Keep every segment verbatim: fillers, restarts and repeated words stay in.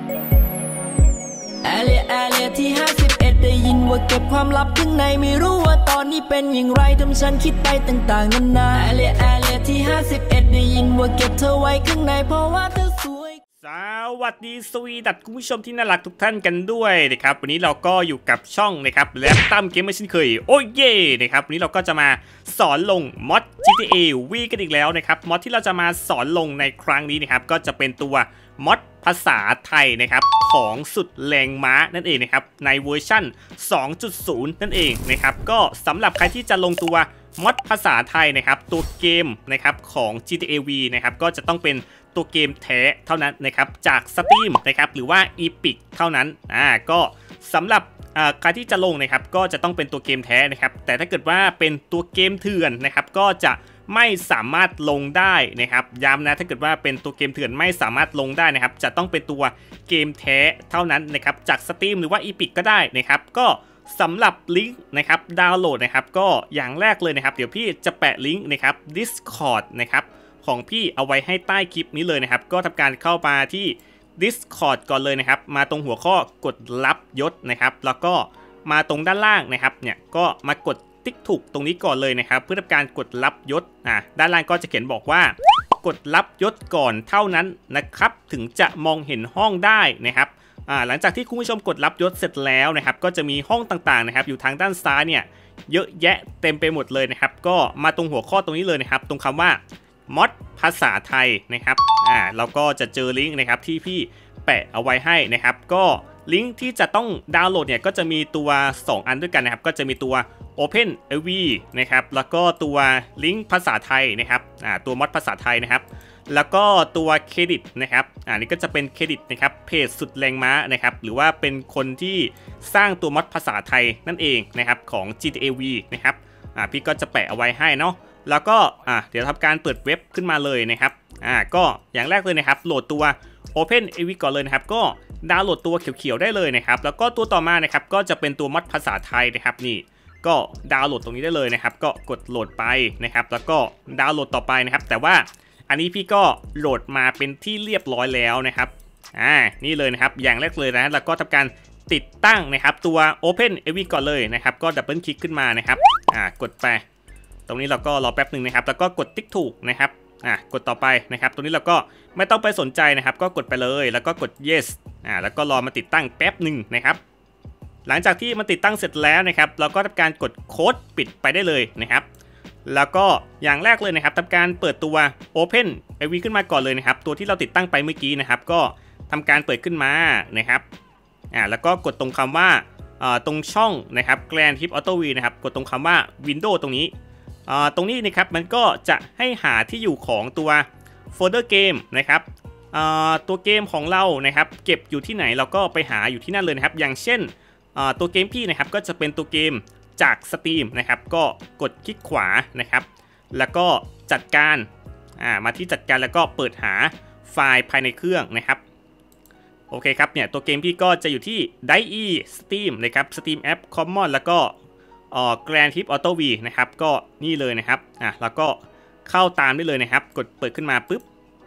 แอเรียแอเรียที่ห้าสิบเอ็ดได้ยินว่าเก็บความลับข้างในไม่รู้ว่าตอนนี้เป็นอย่างไรทำฉันคิดไปต่างๆนานาแอเรียแอเรียที่ห้าสิบเอ็ดได้ยินว่าเก็บเธอไว้ข้างในเพราะว่าเธอสวยสวัสดีสวีดัตคุณผู้ชมที่น่ารักทุกท่านกันด้วยนะครับวันนี้เราก็อยู่กับช่องนะครับและตั้มเกมไม่เช่นเคยโอ้ยเย่นะครับวันนี้เราก็จะมาสอนลงมอด จี ที เอ V กันอีกแล้วนะครับมอดที่เราจะมาสอนลงในครั้งนี้นะครับก็จะเป็นตัวมอดภาษาไทยนะครับของสุดแรงม้านั่นเองนะครับในเวอร์ชั่น สองจุดศูนย์ นั่นเองนะครับก็สำหรับใครที่จะลงตัวมอดภาษาไทยนะครับตัวเกมนะครับของ จี ที เอ V นะครับก็จะต้องเป็นตัวเกมแท้เท่านั้นนะครับจาก Steam นะครับหรือว่า Epic เท่านั้นอ่าก็สำหรับใครที่จะลงนะครับก็จะต้องเป็นตัวเกมแท้นะครับแต่ถ้าเกิดว่าเป็นตัวเกมเถื่อนนะครับก็จะไม่สามารถลงได้นะครับย้ำนะถ้าเกิดว่าเป็นตัวเกมเถื่อนไม่สามารถลงได้นะครับจะต้องเป็นตัวเกมแท้เท่านั้นนะครับจาก Steam หรือว่า Epic ก็ได้นะครับก็สำหรับลิงก์นะครับดาวน์โหลดนะครับก็อย่างแรกเลยนะครับเดี๋ยวพี่จะแปะลิงก์นะครับ Discord นะครับของพี่เอาไว้ให้ใต้คลิปนี้เลยนะครับก็ทำการเข้ามาที่ Discord ก่อนเลยนะครับมาตรงหัวข้อกดรับยศนะครับแล้วก็มาตรงด้านล่างนะครับเนี่ยก็มากดติ๊กถูกตรงนี้ก่อนเลยนะครับเพื่อทำการกดรับยศอ่ะด้านล่างก็จะเขียนบอกว่ากดรับยศก่อนเท่านั้นนะครับถึงจะมองเห็นห้องได้นะครับอ่าหลังจากที่คุณผู้ชมกดรับยศเสร็จแล้วนะครับก็จะมีห้องต่างๆนะครับอยู่ทางด้านซ้ายเนี่ยเยอะแยะเต็มไปหมดเลยนะครับก็มาตรงหัวข้อตรงนี้เลยนะครับตรงคำว่ามอดภาษาไทยนะครับอ่าเราก็จะเจอลิงก์นะครับที่พี่แปะเอาไว้ให้นะครับก็ลิงก์ที่จะต้องดาวน์โหลดเนี่ยก็จะมีตัวสองอันด้วยกันนะครับก็จะมีตัว Open เอ วี นะครับแล้วก็ตัวลิงก์ภาษาไทยนะครับอ่าตัวมอดภาษาไทยนะครับแล้วก็ตัวเครดิตนะครับอ่านี่ก็จะเป็นเครดิตนะครับเพจสุดแรงม้านะครับหรือว่าเป็นคนที่สร้างตัวมอดภาษาไทยนั่นเองนะครับของ จี ที เอ V นะครับอ่าพี่ก็จะแปะเอาไว้ให้เนาะแล้วก็อ่ะเดี๋ยวทำการเปิดเว็บขึ้นมาเลยนะครับอ่าก็อย่างแรกเลยนะครับโหลดตัว Open เอ วี ก่อนเลยนะครับก็ดาวน์โหลดตัวเขียวๆได้เลยนะครับแล้วก็ตัวต่อมานะครับก็จะเป็นตัวมอดภาษาไทยนะครับนี่ก็ดาวน์โหลดตรงนี้ได้เลยนะครับก็กดโหลดไปนะครับแล้วก็ดาวน์โหลดต่อไปนะครับแต่ว่าอันนี้พี่ก็โหลดมาเป็นที่เรียบร้อยแล้วนะครับอ่านี่เลยนะครับอย่างแรกเลยนะแล้วก็ทำการติดตั้งนะครับตัว Open เอ วี ก่อนเลยนะครับก็ดับเบิลคลิกขึ้นมานะครับอ่ากดไปตรงนี้เราก็รอแป๊บหนึ่งนะครับแล้วก็กดติ๊กถูกนะครับอ่ะกดต่อไปนะครับตรงนี้เราก็ไม่ต้องไปสนใจนะครับก็กดไปเลยแล้วก็กด yes อ่าแล้วก็รอมาติดตั้งแป๊บหนึ่งนะครับหลังจากที่มันติดตั้งเสร็จแล้วนะครับเราก็ทำการกดโค้ดปิดไปได้เลยนะครับแล้วก็อย่างแรกเลยนะครับทำการเปิดตัว Open เอ วี ขึ้นมาก่อนเลยนะครับตัวที่เราติดตั้งไปเมื่อกี้นะครับก็ทำการเปิดขึ้นมานะครับอ่าแล้วก็กดตรงคำว่าตรงช่องนะครับ Grand Theft Auto V นะครับกดตรงคำว่า Windows ตรงนี้ตรงนี้นะครับมันก็จะให้หาที่อยู่ของตัวโฟลเดอร์เกมนะครับตัวเกมของเรานะครับเก็บอยู่ที่ไหนเราก็ไปหาอยู่ที่นั่นเลยนะครับอย่างเช่นตัวเกมพี่นะครับก็จะเป็นตัวเกมจาก Steam นะครับก็กดคลิกขวานะครับแล้วก็จัดการมาที่จัดการแล้วก็เปิดหาไฟล์ภายในเครื่องนะครับโอเคครับเนี่ยตัวเกมพี่ก็จะอยู่ที่ ไดอี Steam นะครับ Steam App Common แล้วก็อ่อ Grand Theft Auto V นะครับก็นี่เลยนะครับอ่ะแล้วก็เข้าตามได้เลยนะครับกดเปิดขึ้นมาปุ๊บ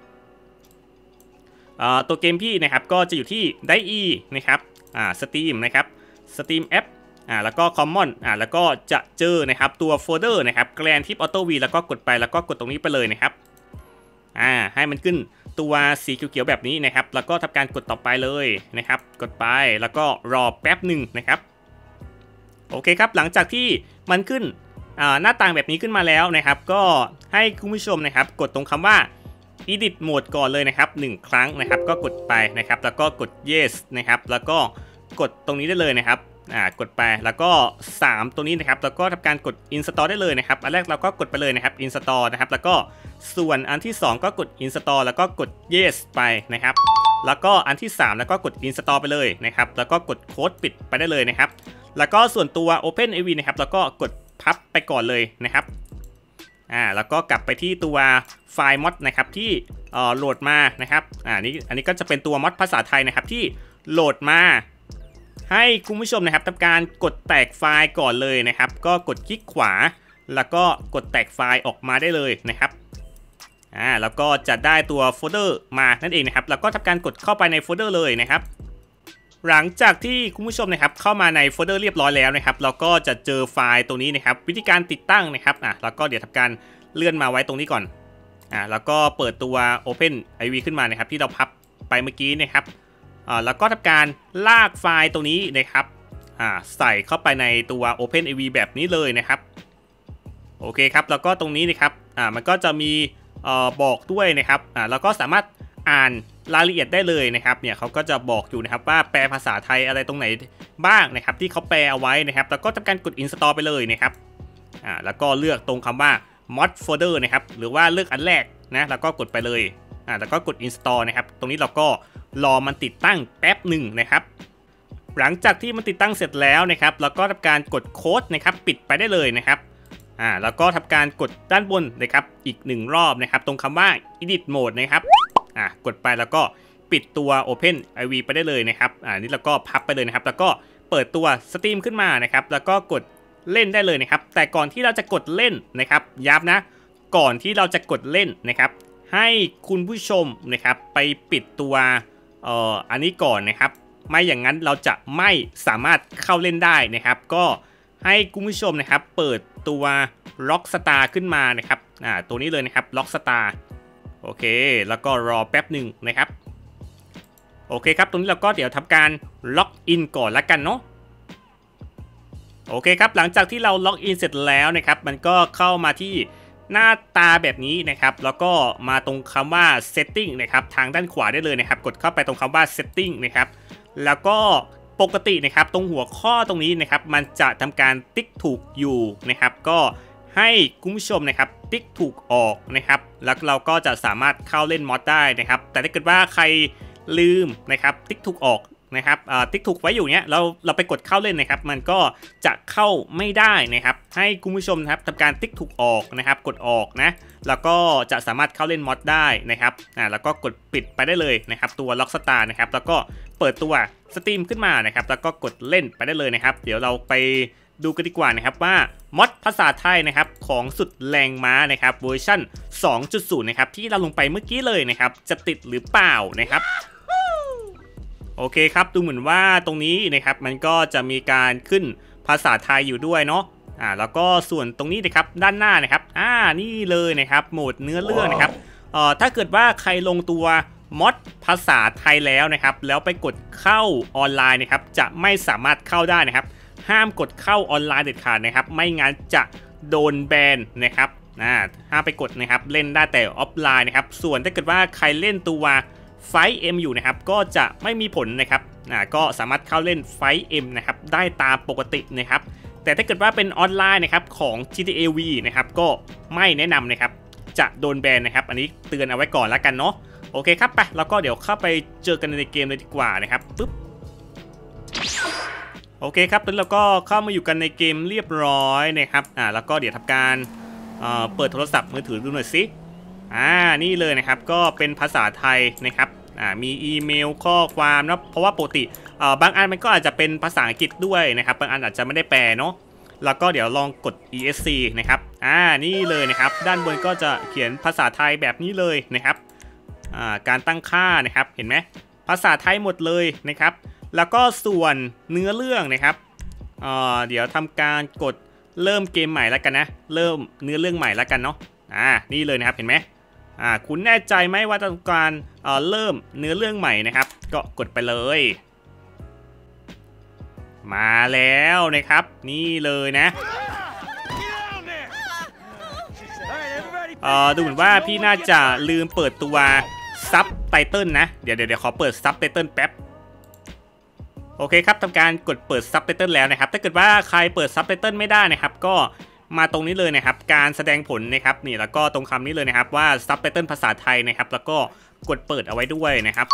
อ่าตัวเกมพี่นะครับก็จะอยู่ที่ ไดอี นะครับอ่า Steam นะครับ Steam App อ่าแล้วก็ Common อ่าแล้วก็จะเจอนะครับตัวโฟลเดอร์นะครับ Grand Theft Auto V แล้วก็กดไปแล้วก็กดตรงนี้ไปเลยนะครับอ่าให้มันขึ้นตัวสีเขียวๆแบบนี้นะครับแล้วก็ทำการกดต่อไปเลยนะครับกดไปแล้วก็รอแป๊บหนึ่งนะครับโอเคครับหลังจากที่มันขึ้นหน้าต่างแบบนี้ขึ้นมาแล้วนะครับก็ให้คุณผู้ชมนะครับกดตรงคำว่า Edit Mode ก่อนเลยนะครับหนึ่งครั้งนะครับก็กดไปนะครับแล้วก็กด Yes นะครับแล้วก็กดตรงนี้ได้เลยนะครับอ่ากดไปแล้วก็สามตรงนี้นะครับแล้วก็ทำการกด Install ได้เลยนะครับอันแรกเราก็กดไปเลยนะครับ Install นะครับแล้วก็ส่วนอันที่สองก็กด Install แล้วก็กด Yes ไปนะครับแล้วก็อันที่สามแล้วก็กด Install ไปเลยนะครับแล้วก็กดโค้ดปิดไปได้เลยนะครับแล้วก็ส่วนตัว Open เอ วี นะครับแล้วก็กดพับไปก่อนเลยนะครับอ่าแล้วก็กลับไปที่ตัวไฟล์มอดนะครับที่เอ่อโหลดมานะครับอ่านี้อันนี้ก็จะเป็นตัวมอดภาษาไทยนะครับที่โหลดมาให้คุณผู้ชมนะครับทำการกดแตกไฟล์ก่อนเลยนะครับก็กดคลิกขวาแล้วก็กดแตกไฟล์ออกมาได้เลยนะครับอ่าแล้วก็จะได้ตัวโฟลเดอร์มานั่นเองนะครับแล้วก็ทำการกดเข้าไปในโฟลเดอร์เลยนะครับหลังจากที่คุณผู้ชมนะครับเข้ามาในโฟลเดอร์เรียบร้อยแล้วนะครับเราก็จะเจอไฟล์ตรงนี้นะครับวิธีการติดตั้งนะครับอ่ะแล้วก็เดี๋ยวทำการเลื่อนมาไว้ตรงนี้ก่อนอ่าแล้วก็เปิดตัว Open ไอ วี ขึ้นมานะครับที่เราพับไปเมื่อกี้นะครับอ่าแล้วก็ทำการลากไฟล์ตรงนี้นะครับอ่าใส่เข้าไปในตัว Open ไอ วี แบบนี้เลยนะครับโอเคครับแล้วก็ตรงนี้นะครับอ่ามันก็จะมีเอ่อบอกด้วยนะครับอ่าแล้วก็สามารถอ่านรายละเอียดได้เลยนะครับเนี่ยเขาก็จะบอกอยู่นะครับว่าแปลภาษาไทยอะไรตรงไหนบ้างนะครับที่เขาแปลเอาไว้นะครับแล้วก็ทำการกด install ไปเลยนะครับอ่าแล้วก็เลือกตรงคำว่า mod folder นะครับหรือว่าเลือกอันแรกนะแล้วก็กดไปเลยอ่าแล้วก็กด install นะครับตรงนี้เราก็รอมันติดตั้งแป๊บหนึ่งนะครับหลังจากที่มันติดตั้งเสร็จแล้วนะครับแล้วก็ทำการกดโค้ดนะครับปิดไปได้เลยนะครับอ่าแล้วก็ทำการกดด้านบนนะครับอีกหนึ่งรอบนะครับตรงคำว่า edit mode นะครับอ่ากดไปแล้วก็ปิดตัว Open ไอ วี ไปได้เลยนะครับอ่านี่เราก็พับไปเลยนะครับแล้วก็เปิดตัว Steam ขึ้นมานะครับแล้วก็กดเล่นได้เลยนะครับแต่ก่อนที่เราจะกดเล่นนะครับย้ำนะก่อนที่เราจะกดเล่นนะครับให้คุณผู้ชมนะครับไปปิดตัวเอ่ออันนี้ก่อนนะครับไม่อย่างนั้นเราจะไม่สามารถเข้าเล่นได้นะครับก็ให้คุณผู้ชมนะครับเปิดตัว Rockstar ขึ้นมานะครับอ่าตัวนี้เลยนะครับ Rockstarโอเคแล้วก็รอแป๊บหนึ่งนะครับโอเคครับตรงนี้เราก็เดี๋ยวทำการล็อกอินก่อนละกันเนาะโอเคครับหลังจากที่เราล็อกอินเสร็จแล้วนะครับมันก็เข้ามาที่หน้าตาแบบนี้นะครับแล้วก็มาตรงคำว่า setting นะครับทางด้านขวาได้เลยนะครับกดเข้าไปตรงคำว่า setting นะครับแล้วก็ปกตินะครับตรงหัวข้อตรงนี้นะครับมันจะทำการติ๊กถูกอยู่นะครับก็ให้คุณผู้ชมนะครับติ๊กถูกออกนะครับแล้วเราก็จะสามารถเข้าเล่นมอดได้นะครับแต่ถ้าเกิดว่าใครลืมนะครับติ๊กถูกออกนะครับติ๊กถูกไว้อยู่เนี้ยเราเราไปกดเข้าเล่นนะครับมันก็จะเข้าไม่ได้นะครับให้คุณผู้ชมนะครับทำการติ๊กถูกออกนะครับกดออกนะแล้วก็จะสามารถเข้าเล่นมอดได้นะครับอ่าแล้วก็กดปิดไปได้เลยนะครับตัว Rockstar นะครับแล้วก็เปิดตัว Steam ขึ้นมานะครับแล้วก็กดเล่นไปได้เลยนะครับเดี๋ยวเราไปดูกันดีกว่านะครับว่ามอดภาษาไทยนะครับของสุดแรงม้านะครับเวอร์ชัน สองจุดศูนย์ นะครับที่เราลงไปเมื่อกี้เลยนะครับจะติดหรือเปล่านะครับโอเคครับดูเหมือนว่าตรงนี้นะครับมันก็จะมีการขึ้นภาษาไทยอยู่ด้วยเนาะอ่าแล้วก็ส่วนตรงนี้นะครับด้านหน้านะครับอ่านี่เลยนะครับโหมดเนื้อเรื่องนะครับเอ่อถ้าเกิดว่าใครลงตัวมอดภาษาไทยแล้วนะครับแล้วไปกดเข้าออนไลน์นะครับจะไม่สามารถเข้าได้นะครับห้ามกดเข้าออนไลน์เด็ดขาดนะครับไม่งั้นจะโดนแบนนะครับอ่าห้ามไปกดนะครับเล่นได้แต่ออฟไลน์นะครับส่วนถ้าเกิดว่าใครเล่นตัวไฟเอ็มอยู่นะครับก็จะไม่มีผลนะครับอ่าก็สามารถเข้าเล่นไฟเอ็มนะครับได้ตามปกตินะครับแต่ถ้าเกิดว่าเป็นออนไลน์นะครับของ จี ที เอ วี นะครับก็ไม่แนะนำนะครับจะโดนแบนนะครับอันนี้เตือนเอาไว้ก่อนแล้วกันเนาะโอเคครับไปแล้วก็เดี๋ยวเข้าไปเจอกันในเกมเลยดีกว่านะครับปึ๊บโอเคครับตอนนี้เราก็เข้ามาอยู่กันในเกมเรียบร้อยนะครับอ่าแล้วก็เดี๋ยวทำการเอ่อเปิดโทรศัพท์มือถือดูหน่อยสิอ่านี่เลยนะครับก็เป็นภาษาไทยนะครับอ่ามีอีเมลข้อความนะเพราะว่าปกติเอ่อบางอันมันก็อาจจะเป็นภาษาอังกฤษด้วยนะครับบางอันอาจจะไม่ได้แปลเนาะแล้วก็เดี๋ยวลองกด อี เอส ซี นะครับอ่านี่เลยนะครับด้านบนก็จะเขียนภาษาไทยแบบนี้เลยนะครับอ่าการตั้งค่านะครับเห็นไหมภาษาไทยหมดเลยนะครับแล้วก็ส่วนเนื้อเรื่องนะครับเอ่อเดี๋ยวทำการกดเริ่มเกมใหม่แล้วกันนะเริ่มเนื้อเรื่องใหม่แล้วกันเนาะอ่านี่เลยนะครับเห็นไหมอ่าคุณแน่ใจไหมว่าต้องการเอ่อเริ่มเนื้อเรื่องใหม่นะครับก็กดไปเลยมาแล้วนะครับนี่เลยนะเอ่อดูเหมือนว่าพี่น่าจะลืมเปิดตัวซับไตเติลนะเดี๋ยวเดี๋ยวขอเปิดซับไตเติลแป๊บโอเคครับทำการกดเปิดซับไตเติลแล้วนะครับถ้าเกิดว่าใครเปิดซับไตเติลไม่ได้นะครับก็มาตรงนี้เลยนะครับการแสดงผลนะครับนี่แล้วก็ตรงคำนี้เลยนะครับว่าซับไตเติลภาษาไทยนะครับแล้วก็กดเปิดเอาไว้ด้วยนะครับ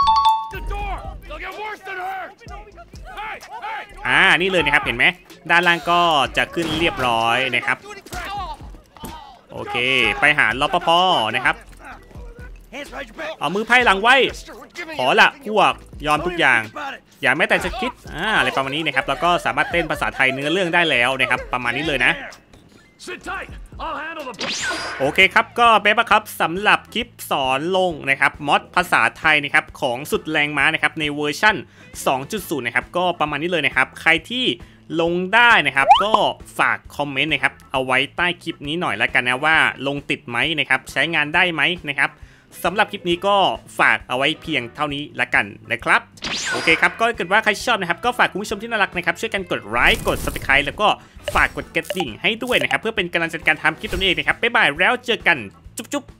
อ่านี่เลยนะครับเห็นไหมด้านล่างก็จะขึ้นเรียบร้อยนะครับโอเคไปหารปภนะครับเอามือไพ่หลังไว้ขอละพวกยอมทุกอย่างอย่าแม้แต่จะคิดอ่าอะไรประมาณนี้นะครับแล้วก็สามารถเต้นภาษาไทยเนื้อเรื่องได้แล้วนะครับประมาณนี้เลยนะโอเคครับก็เป๊ะครับสำหรับคลิปสอนลงนะครับมอดภาษาไทยนะครับของสุดแรงม้านะครับในเวอร์ชั่น สองจุดศูนย์ นะครับก็ประมาณนี้เลยนะครับใครที่ลงได้นะครับก็ฝากคอมเมนต์นะครับเอาไว้ใต้คลิปนี้หน่อยแล้วกันนะว่าลงติดไหมนะครับใช้งานได้ไหมนะครับสำหรับคลิปนี้ก็ฝากเอาไว้เพียงเท่านี้ละกันนะครับโอเคครับก็ถ้าเกิดว่าใครชอบนะครับก็ฝากคุณผู้ชมที่น่ารักนะครับช่วยกันกดไลค์กด ซับสไครบ์ แล้วก็ฝากกดกระดิ่งให้ด้วยนะครับเพื่อเป็นกำลังใจในการทำคลิปตัวนี้เองนะครับบ๊ายบายแล้วเจอกันจุ๊บๆ